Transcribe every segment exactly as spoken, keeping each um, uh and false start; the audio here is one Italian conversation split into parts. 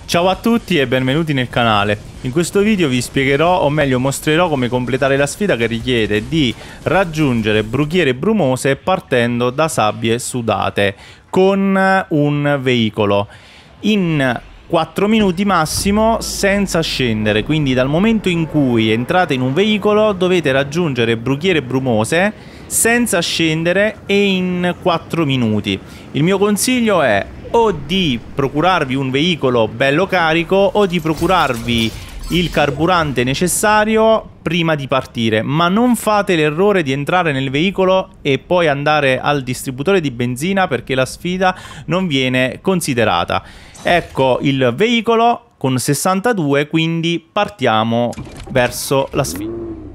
Ciao a tutti e benvenuti nel canale. In questo video vi spiegherò, o meglio mostrerò, come completare la sfida che richiede di raggiungere brughiere brumose partendo da sabbie sudate con un veicolo in quattro minuti massimo senza scendere. Quindi dal momento in cui entrate in un veicolo dovete raggiungere brughiere brumose senza scendere e in quattro minuti. Il mio consiglio è o di procurarvi un veicolo bello carico o di procurarvi il carburante necessario prima di partire, ma non fate l'errore di entrare nel veicolo e poi andare al distributore di benzina, perché la sfida non viene considerata. Ecco il veicolo con sessantadue, quindi partiamo verso la sfida.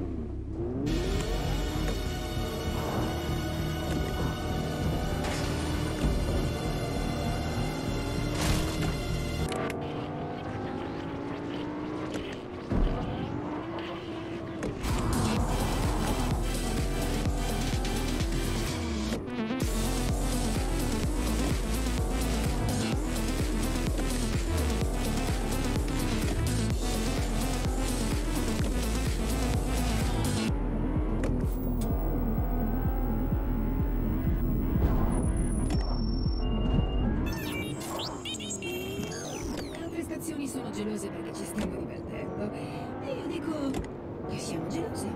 Sono gelose perché ci stiamo divertendo e io dico che siamo gelosi.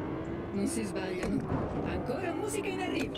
Non si sbagliano. Ancora musica in arrivo.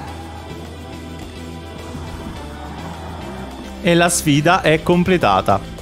E la sfida è completata.